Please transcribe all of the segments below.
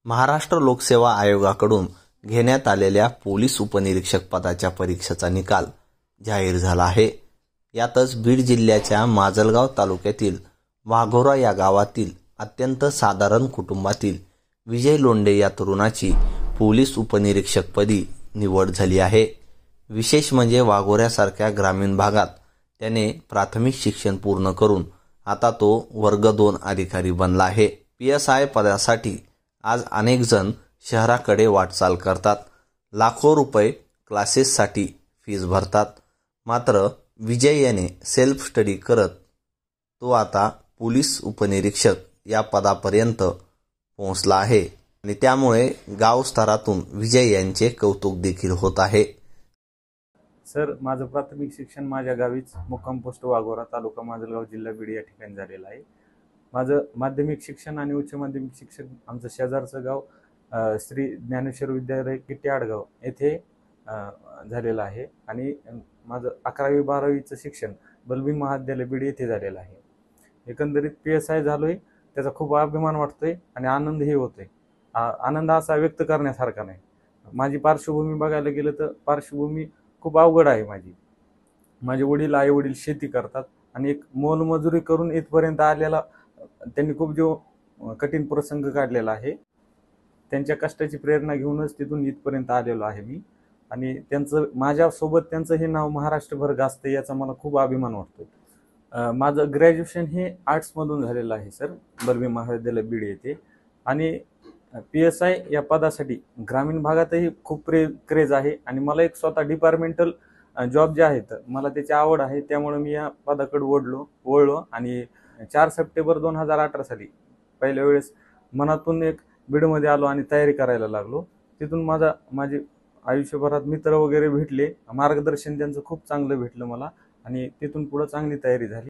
महाराष्ट्र लोकसेवा आयोगाकडून घेण्यात आलेल्या पोलीस उपनिरीक्षक पदाच्या परीक्षेचा निकाल जाहीर झाला आहे। यातच बीड जिल्ह्याच्या माजलगाव तालुक्यातील वाघोरा या गावातील अत्यंत साधारण कुटुंबातील विजय लोंढे या तरुणाची पोलीस उपनिरीक्षकपदी निवड झाली आहे। विशेष म्हणजे वाघोऱ्यासारख्या ग्रामीण भागात त्याने प्राथमिक शिक्षण पूर्ण करून आता तो वर्ग 2 अधिकारी बनला आहे। PSI पदासाठी आज अनेक जण शहराकडे वाटचाल करतात, लाखो रुपये क्लासेससाठी फीस भरतात। मात्र विजय याने सेल्फ स्टडी करत तो आता पोलीस उपनिरीक्षक या पदापर्यंत पोहोचला आहे आणि त्यामुळे गाव स्तरातून विजय यांचे कौतुक देखील होत आहे। सर, माझं प्राथमिक शिक्षण माझ्या गावीच मुक्काम पोस्ट वाघोरा, तालुका माजलगाव, जिल्हा बीड या ठिकाणी झालेलं आहे। माझं माध्यमिक शिक्षण आणि उच्च माध्यमिक शिक्षण आमचं शेजारचं गाव श्री ज्ञानेश्वर विद्यालय किट्टी आडगाव येथे झालेलं आहे आणि माझं 11वी 12वीचं शिक्षण बलबीर महाविद्यालय बीड येथे झालेलं आहे। एकंदरीत PSI झालोय त्याचा खूप अभिमान वाटतोय आणि आनंदही होतोय। आनंद असा व्यक्त करण्यासारखा नाही। माझी पार्श्वभूमी बघायला गेलं तर पार्श्वभूमी खूप अवघड आहे। माझे वडील आई वडील शेती करतात आणि एक मोलमजुरी करून इथपर्यंत आलेला त्यांनी खूप जो कठीण प्रसंग काढलेला आहे। त्यांच्या कष्टाची प्रेरणा घेऊनच तिथून इथपर्यंत आलेलो आहे मी आणि माझ्यासोबत त्यांचं हे नाव महाराष्ट्रभर गाजते याचा मला खूप अभिमान वाटतो। माझं ग्रॅज्युएशन हे आर्ट्समधून झालेलं आहे सर, बलबीर महाविद्यालय बीड येथे। आणि PSI या पदासाठी ग्रामीण भागातही खूप क्रेज आहे आणि मला एक स्वतः डिपार्टमेंटल जॉब जे आहेत मला त्याची आवड आहे, त्यामुळे मी या पदाकडे वळलो आणि 4 सप्टेंबर 2018 साली पहिल्या वेळेस मनातून एक बीडमध्ये आलो आणि तयारी करायला लागलो। तिथून माझे आयुष्यभरात मित्र वगैरे भेटले, मार्गदर्शन त्यांचं खूप चांगलं भेटलं मला आणि तिथून पुढे चांगली तयारी झाली।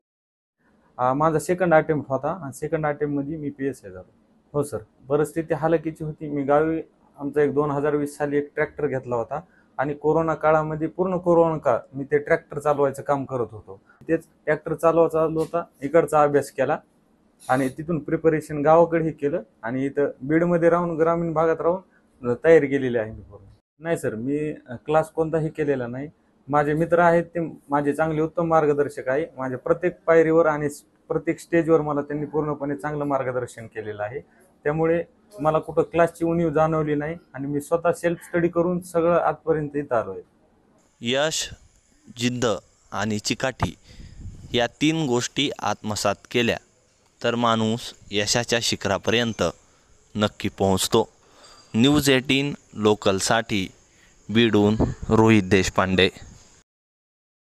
माझा सेकंड अटेम्प्ट होता आणि सेकंड अटेम्प्टमध्ये मी PSI झालो। हो सर, परिस्थिती हालाकीची होती। मी गावी आमचा एक 2020 साली एक ट्रॅक्टर घेतला होता आणि कोरोना काळामध्ये पूर्ण कोरोना काळ मी ते ट्रॅक्टर चालवायचं काम करत होतो। तेच ट्रॅक्टर चालवता इकडचा अभ्यास केला आणि तिथून प्रिपरेशन गावाकडेही केलं आणि इथं बीडमध्ये राहून ग्रामीण भागात राहून तयारी केलेली आहे मी पूर्ण। नाही सर, मी क्लास कोणताही केलेला नाही। माझे मित्र आहेत ते माझे चांगले उत्तम मार्गदर्शक आहे। माझ्या प्रत्येक पायरीवर आणि प्रत्येक स्टेजवर मला त्यांनी पूर्णपणे चांगलं मार्गदर्शन केलेलं आहे। त्यामुळे मला कुठं क्लासची उणीव जाणवली नाही आणि मी स्वतः सेल्फ स्टडी करून सगळं आजपर्यंत इथं आलोय। यश, जिद्द आणि चिकाटी या 3 गोष्टी आत्मसात केल्या तर माणूस यशाच्या शिखरापर्यंत नक्की पोहोचतो। न्यूज 18 लोकलसाठी बीडहून रोहित देशपांडे।